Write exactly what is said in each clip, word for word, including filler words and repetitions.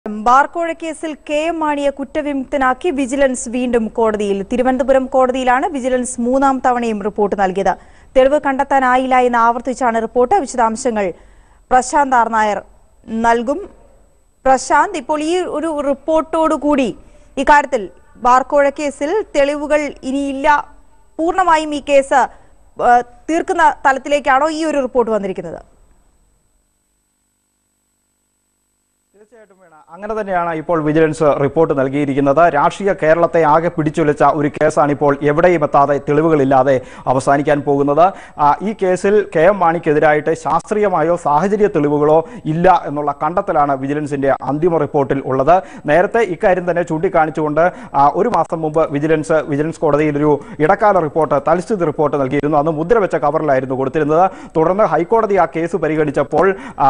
ബാർക്കോഴ കേസിൽ K M മാണിയെ കുറ്റവിമുക്തനാക്കി vigilance വീണ്ടും കോടതിയിൽ. തിരുവനന്തപുരം കോടതിയിലാണ് വിജിലൻസ് മൂന്നാം തവണയും റിപ്പോർട്ട് നൽകിയത്. തെളിവ് കണ്ടെത്താനായില്ല എന്ന് ആവർത്തിച്ചാണ് റിപ്പോർട്ട്. വിശദാംശങ്ങൾ പ്രശാന്ത് ആർ നായർ നൽകും. പ്രശാന്ത്, ഇപ്പോൾ ഈ ഒരു റിപ്പോർട്ടോടുകൂടി ഇക്കാര്യത്തിൽ ബാർക്കോഴ കേസിൽ തെളിവുകൾ ഇനിയില്ല, പൂർണ്ണമായും ഈ കേസ് തീർക്കുന്ന തലത്തിലേക്കാണോ ഈ ഒരു റിപ്പോർട്ട് വന്നിരിക്കുന്നത്? തീർച്ചയായിട്ടും വേണം. അങ്ങനെ തന്നെയാണ് ഇപ്പോൾ വിജിലൻസ് റിപ്പോർട്ട് നൽകിയിരിക്കുന്നത്. രാഷ്ട്രീയ കേരളത്തെ ആകെ പിടിച്ചുലച്ച ഒരു കേസാണ് ഇപ്പോൾ എവിടെയും എത്താതെ തെളിവുകളില്ലാതെ അവസാനിക്കാൻ പോകുന്നത്. ഈ കേസിൽ കെ എം മാണിക്കെതിരായിട്ട് ശാസ്ത്രീയമായോ സാഹചര്യ തെളിവുകളോ ഇല്ല എന്നുള്ള കണ്ടെത്തലാണ് വിജിലൻസിന്റെ അന്തിമ റിപ്പോർട്ടിൽ ഉള്ളത്. നേരത്തെ ഇക്കാര്യം തന്നെ ചൂണ്ടിക്കാണിച്ചുകൊണ്ട് ഒരു മാസം മുമ്പ് വിജിലൻസ് വിജിലൻസ് കോടതിയിൽ ഒരു ഇടക്കാല റിപ്പോർട്ട്, തൽസ്ഥിതി റിപ്പോർട്ട് നൽകിയിരുന്നു. അന്ന് മുദ്രവെച്ച കവറിലായിരുന്നു കൊടുത്തിരുന്നത്. തുടർന്ന് ഹൈക്കോടതി ആ കേസ് പരിഗണിച്ചപ്പോൾ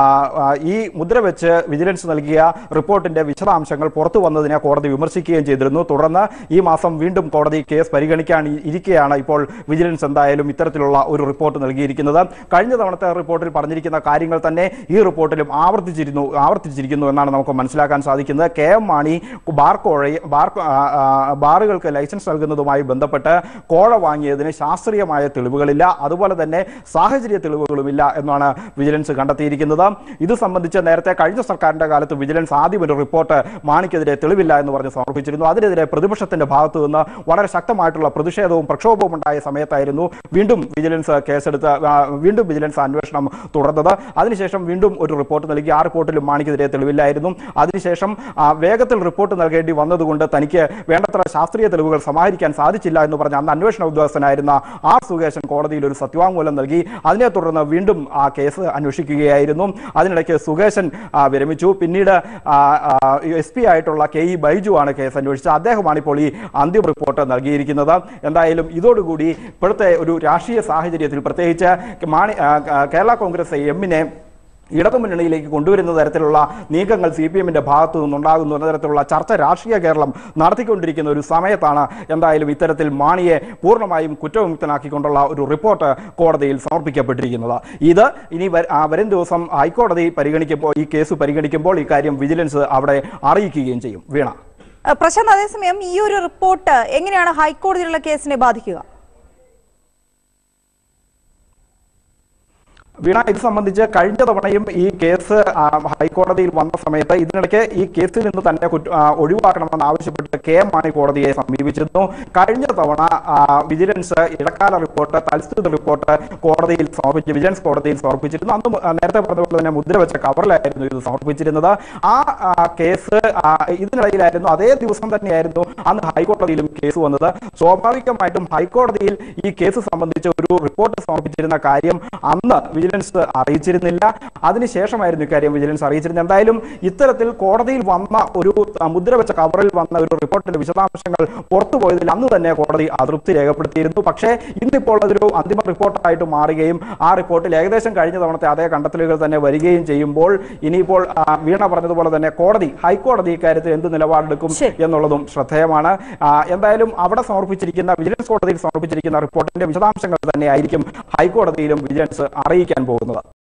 ഈ മുദ്രവെച്ച് വിജിലൻസ് നൽകിയ റിപ്പോർട്ടിന്റെ വിശദാംശങ്ങൾ പുറത്തു വന്നതിനെ കോടതി വിമർശിക്കുകയും ചെയ്തിരുന്നു. തുടർന്ന് ഈ മാസം വീണ്ടും കോടതി കേസ് പരിഗണിക്കാൻ ഇരിക്കെയാണ് ഇപ്പോൾ വിജിലൻസ് എന്തായാലും ഇത്തരത്തിലുള്ള ഒരു റിപ്പോർട്ട് നൽകിയിരിക്കുന്നത്. കഴിഞ്ഞ തവണത്തെ റിപ്പോർട്ടിൽ പറഞ്ഞിരിക്കുന്ന കാര്യങ്ങൾ തന്നെ ഈ റിപ്പോർട്ടിലും ആവർത്തിച്ചിരുന്നു ആവർത്തിച്ചിരിക്കുന്നു എന്നാണ് നമുക്ക് മനസ്സിലാക്കാൻ സാധിക്കുന്നത്. കെ എം മാണി ബാർ കോഴ ബാർ ബാറുകൾക്ക് ലൈസൻസ് നൽകുന്നതുമായി ബന്ധപ്പെട്ട് കോഴ വാങ്ങിയതിന് ശാസ്ത്രീയമായ തെളിവുകളില്ല, അതുപോലെ തന്നെ സാഹചര്യ തെളിവുകളുമില്ല എന്നാണ് വിജിലൻസ് കണ്ടെത്തിയിരിക്കുന്നത്. ഇത് സംബന്ധിച്ച് നേരത്തെ കഴിഞ്ഞ സർക്കാരിന്റെ കാലത്ത് വിജിലൻസ് ആദ്യം ഒരു റിപ്പോർട്ട് മാണിക്കെതിരെ തെളിവില്ല എന്ന് പറഞ്ഞ് സമർപ്പിച്ചിരുന്നു. അതിനെതിരെ പ്രതിപക്ഷത്തിന്റെ ഭാഗത്തു നിന്ന് വളരെ ശക്തമായിട്ടുള്ള പ്രതിഷേധവും പ്രക്ഷോഭവും ഉണ്ടായ സമയത്തായിരുന്നു വീണ്ടും വിജിലൻസ് കേസെടുത്ത് വീണ്ടും വിജിലൻസ് അന്വേഷണം തുടർന്നത്. അതിനുശേഷം വീണ്ടും ഒരു റിപ്പോർട്ട് നൽകി. ആ റിപ്പോർട്ടിലും മാണിക്കെതിരെ തെളിവില്ലായിരുന്നു. അതിനുശേഷം വേഗത്തിൽ റിപ്പോർട്ട് നൽകേണ്ടി വന്നതുകൊണ്ട് തനിക്ക് വേണ്ടത്ര ശാസ്ത്രീയ തെളിവുകൾ സമാഹരിക്കാൻ സാധിച്ചില്ല എന്ന് പറഞ്ഞ അന്ന് അന്വേഷണ ഉദ്യോഗസ്ഥനായിരുന്ന ആർ സുകേശൻ കോടതിയിൽ ഒരു സത്യവാങ്മൂലം നൽകി. അതിനെ തുടർന്ന് വീണ്ടും ആ കേസ് അന്വേഷിക്കുകയായിരുന്നു. അതിനിടയ്ക്ക് സുകേശൻ വിരമിച്ചു. പിന്നീട് എസ് പി ആയിട്ടുള്ള കെ ഇ ബൈജു ആണ് കേസ് അന്വേഷിച്ചത്. അദ്ദേഹമാണ് ഇപ്പോൾ ഈ അന്തിമ റിപ്പോർട്ട് നൽകിയിരിക്കുന്നത്. എന്തായാലും ഇതോടുകൂടി ഇപ്പോഴത്തെ ഒരു രാഷ്ട്രീയ സാഹചര്യത്തിൽ പ്രത്യേകിച്ച് മാണി കേരള കോൺഗ്രസ് എമ്മിനെ ഇടതുമുന്നണിയിലേക്ക് കൊണ്ടുവരുന്ന തരത്തിലുള്ള നീക്കങ്ങൾ സി പി എമ്മിന്റെ ഭാഗത്തു നിന്നുണ്ടാകുന്നു എന്ന തരത്തിലുള്ള ചർച്ച രാഷ്ട്രീയ കേരളം നടത്തിക്കൊണ്ടിരിക്കുന്ന ഒരു സമയത്താണ് എന്തായാലും ഇത്തരത്തിൽ മാണിയെ പൂർണ്ണമായും കുറ്റവിമുക്തനാക്കിക്കൊണ്ടുള്ള ഒരു റിപ്പോർട്ട് കോടതിയിൽ സമർപ്പിക്കപ്പെട്ടിരിക്കുന്നത്. ഇത് ഇനി വരും ദിവസം ഹൈക്കോടതി പരിഗണിക്കുമ്പോൾ ഈ കേസ് പരിഗണിക്കുമ്പോൾ ഇക്കാര്യം വിജിലൻസ് അവിടെ അറിയിക്കുകയും ചെയ്യും. വീണ. പ്രശാന്ത്, അതേസമയം ഈ ഒരു റിപ്പോർട്ട് എങ്ങനെയാണ് ഹൈക്കോടതിയിലുള്ള കേസിനെ ബാധിക്കുക? വീണ, ഇത് സംബന്ധിച്ച് കഴിഞ്ഞ തവണയും ഈ കേസ് ഹൈക്കോടതിയിൽ വന്ന സമയത്ത് ഇതിനിടയ്ക്ക് ഈ കേസിൽ നിന്ന് തന്നെ ഒഴിവാക്കണമെന്ന് ആവശ്യപ്പെട്ട് കെ എം മാണി കോടതിയെ സമീപിച്ചിരുന്നു. കഴിഞ്ഞ തവണ വിജിലൻസ് ഇടക്കാല റിപ്പോർട്ട്, തൽസ്ഥിതി റിപ്പോർട്ട് കോടതിയിൽ സമർപ്പിച്ച് വിജിലൻസ് കോടതിയിൽ സമർപ്പിച്ചിരുന്നു. അന്ന് നേരത്തെ പറഞ്ഞതുപോലെ തന്നെ മുദ്രവെച്ച കവറിലായിരുന്നു ഇത് സമർപ്പിച്ചിരുന്നത്. ആ കേസ് ഇതിനിടയിലായിരുന്നു, അതേ ദിവസം തന്നെയായിരുന്നു അന്ന് ഹൈക്കോടതിയിലും കേസ് വന്നത്. സ്വാഭാവികമായിട്ടും ഹൈക്കോടതിയിൽ ഈ കേസ് സംബന്ധിച്ച് ഒരു റിപ്പോർട്ട് സമർപ്പിച്ചിരുന്ന കാര്യം അന്ന് വിജിലൻസ് അറിയിച്ചിരുന്നില്ല. അതിനുശേഷമായിരുന്നു ഇക്കാര്യം വിജിലൻസ് അറിയിച്ചിരുന്നത്. എന്തായാലും ഇത്തരത്തിൽ കോടതിയിൽ വന്ന ഒരു മുദ്രവെച്ച കവറിൽ വന്ന ഒരു റിപ്പോർട്ടിന്റെ വിശദാംശങ്ങൾ പുറത്തുപോയതിൽ അന്ന് തന്നെ കോടതി അതൃപ്തി രേഖപ്പെടുത്തിയിരുന്നു. പക്ഷേ ഇന്നിപ്പോൾ അതൊരു അന്തിമ റിപ്പോർട്ടായിട്ട് മാറുകയും ആ റിപ്പോർട്ടിൽ ഏകദേശം കഴിഞ്ഞ തവണത്തെ അതേ കണ്ടെത്തലുകൾ തന്നെ വരികയും ചെയ്യുമ്പോൾ ഇനിയിപ്പോൾ വീണ പറഞ്ഞതുപോലെ തന്നെ കോടതി ഹൈക്കോടതി ഇക്കാര്യത്തിൽ എന്ത് നിലപാടെടുക്കും എന്നുള്ളതും ശ്രദ്ധേയമാണ്. എന്തായാലും അവിടെ സമർപ്പിച്ചിരിക്കുന്ന വിജിലൻസ് കോടതിയിൽ സമർപ്പിച്ചിരിക്കുന്ന റിപ്പോർട്ടിന്റെ വിശദാംശങ്ങൾ തന്നെയായിരിക്കും ഹൈക്കോടതിയിലും വിജിലൻസ് അറിയിക്കാൻ പോകുന്നത്.